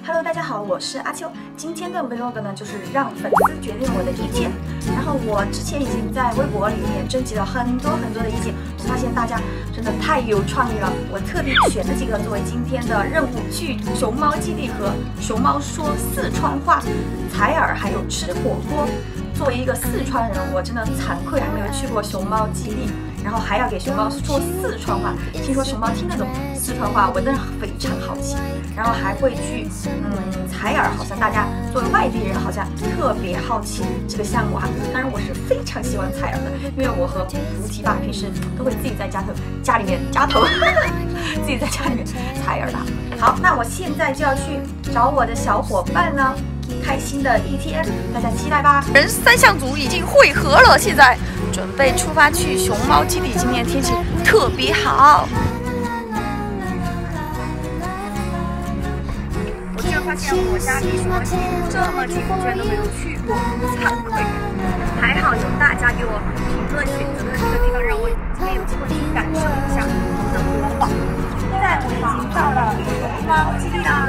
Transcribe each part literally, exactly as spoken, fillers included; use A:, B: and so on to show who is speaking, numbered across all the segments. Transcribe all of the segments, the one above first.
A: Hello， 大家好，我是阿秋。今天的 vlog 呢，就是让粉丝决定我的一天。然后我之前已经在微博里面征集了很多很多的意见，我发现大家真的太有创意了。我特地选了几个作为今天的任务，去熊猫基地和熊猫说四川话、采耳，还有吃火锅。作为一个四川人，我真的惭愧还没有去过熊猫基地。 然后还要给熊猫说四川话，听说熊猫听得懂四川话，我真的非常好奇。然后还会去嗯采耳，好像大家作为外地人好像特别好奇这个项目哈。当然我是非常喜欢采耳的，因为我和菩提吧平时都会自己在家头家里面家头自己在家里面采耳的。好，那我现在就要去找我的小伙伴了。 开心的一天，大家期待吧！人三项组已经汇合了，现在准备出发去熊猫基地。今天天气特别好。我居然发现我家离熊猫基地这么近，我居然都没有去过，惭愧。还好有大家给我评论选择的这个地方，让我今天有机会去感受一下我的国宝。现在我已经到了熊猫基地了。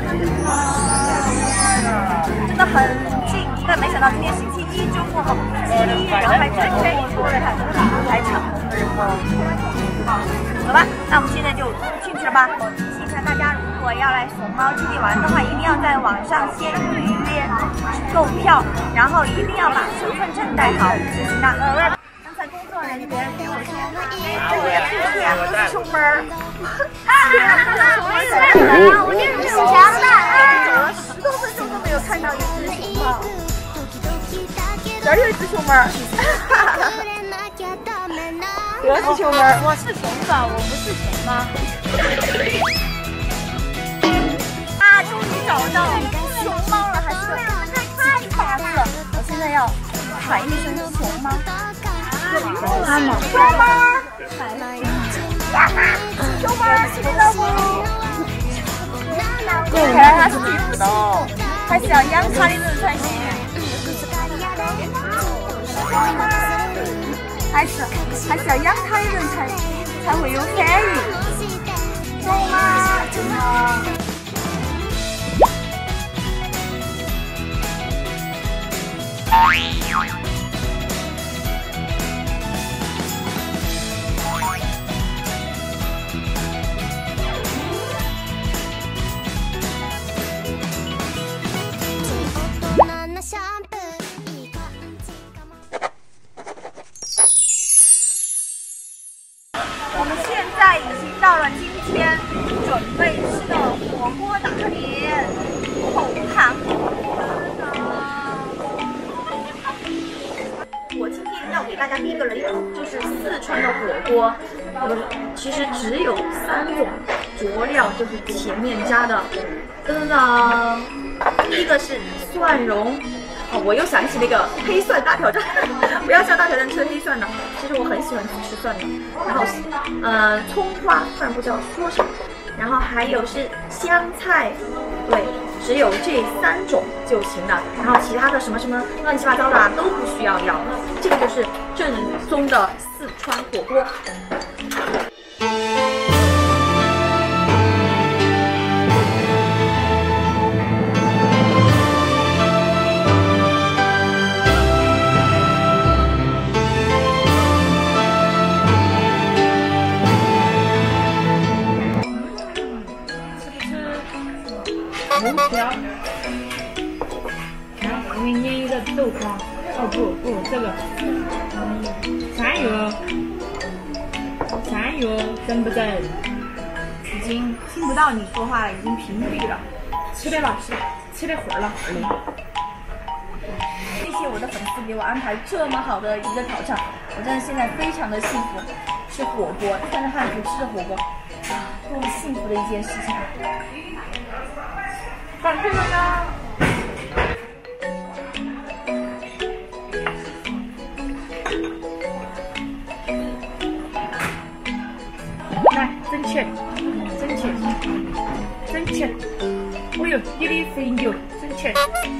A: 真的很近，但没想到今天星期一周末，星期一人还真真一波的，排长龙的人哦。走吧，那我们现在就进去了吧。提醒一下大家，如果要来熊猫基地玩的话，一定要在网上先预约购票，然后一定要把身份证带好就行了。刚才工作人员给我说，哎，我不是出门儿。啊啊！我这是小强的啊！ 十多分钟都没有看到一只熊猫，这儿有一只熊猫，这是熊猫，
B: 我是熊吧，我不是熊吗？
A: 啊，终于找到熊猫了，还是太可爱了！我现在要喊一声熊猫，
B: 妈妈，
A: 熊猫，熊猫，听到不？ 看来它是听不懂，还是要养它的人才行。还是还是要养它的人才才会有反应，懂吗？真的。我们现在已经到了今天准备吃的火锅打点，红糖。我今天要给大家第一个人就是四川的火锅，有其实只有三种佐料，就是前面加的，噔噔，第一个是蒜蓉。 哦，我又想起那个黑蒜大挑战，不要像大挑战吃黑蒜的。其实我很喜欢吃蒜的。然后，呃，葱花，突然不知道说什么。然后还有是香菜，对，只有这三种就行了。然后其他的什么什么乱七八糟的啊都不需要要。这个就是正宗的四川火锅。
B: 油条，然后后面也有个豆花，哦不不，这个，嗯，山药，山药整不整？
A: 已经听不到你说话了，已经屏蔽了。
B: 吃的了，吃的，吃的会儿了。
A: 谢谢我的粉丝给我安排这么好的一个挑战，我真的现在非常的幸福。吃火锅，穿着汉服吃着火锅，啊，多么幸福的一件事情！ 反馈了呀！
B: 来，整起来，整起来，整起来！哦呦，你的肥牛，整起来！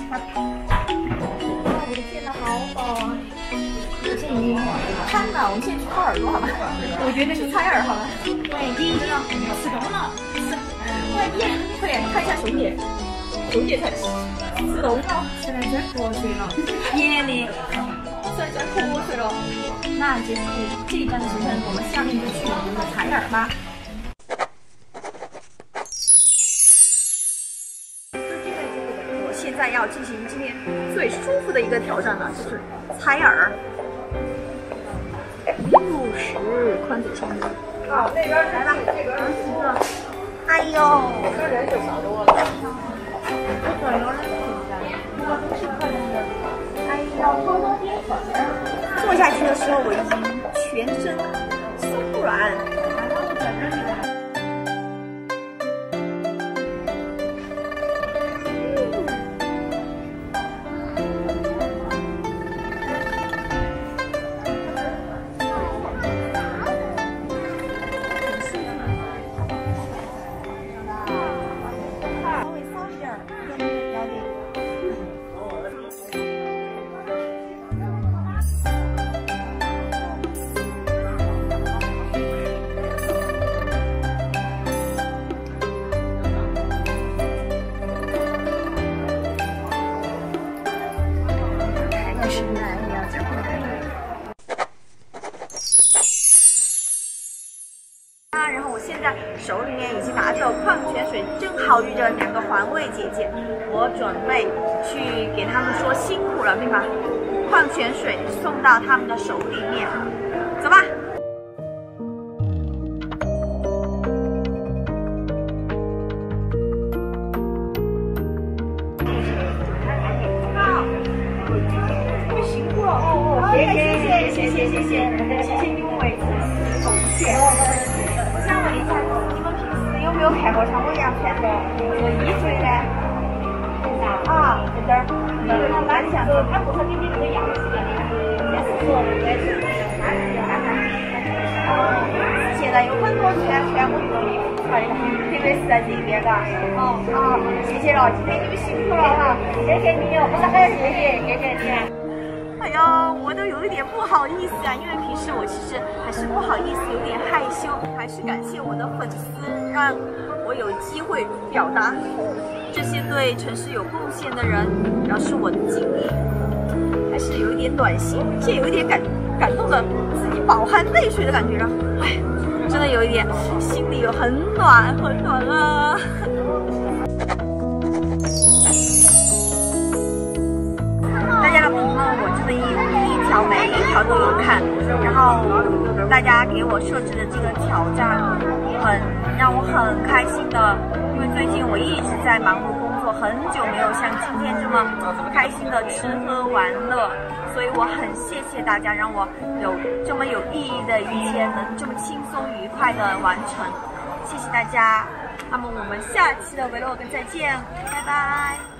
A: 我的天呐，好饱啊！我现在已经瘫了，我们现在去掏耳朵好吧？我觉得去采耳好了。
B: 喂，你真的吃多了，
A: 快点，快点看一下熊眼。
B: 纠结才吃肉了，现在在瞌睡了，夜里现在瞌睡了。那结束这一站的行程，我们下面就去我们的采耳吧。
A: 我现在要进行今天最舒服的一个挑战了，就是采耳。入食宽嘴长舌。好，那边来吧，这边是个。哎呦！这人就少多了。我这有人现在，我都是可能的。哎呀，多多点粉。坐下去的时候，我已经全身松软。然后我现在手里面已经拿着矿泉水，正好遇着两个环卫姐姐，我准备去给他们说辛苦了，并把矿泉水送到他们的手里面。走吧。辛苦了哦哦，谢谢谢谢谢谢谢谢谢谢你们为此贡献。我想问一下，你们平时有没有看过像我一样穿着这个衣服的呢？啊，在这儿，那蛮像的。它不是给你这个样式的，也是说也是它是看看。现在有很多穿穿我这个衣服出来的，特别是在这边的。哦啊，谢谢了，今天你们辛苦了哈，谢谢你哦，不是还谢谢谢谢你。哎呀，我都有一点不好意思啊，因为平时我其实还是不好意思，有点害羞。还是感谢我的粉丝，让我有机会表达这些对城市有贡献的人，表示我的敬意。还是有一点暖心，这有一点感感动的，自己饱含泪水的感觉了。哎，真的有一点，心里有很暖很暖啊。大家的评论我真的一一条每一条都有看，然后大家给我设置的这个挑战很让我很开心的，因为最近我一直在忙碌工作，很久没有像今天这么开心的吃喝玩乐，所以我很谢谢大家让我有这么有意义的一天能这么轻松愉快的完成，谢谢大家。那么我们下期的 vlog 再见，拜拜。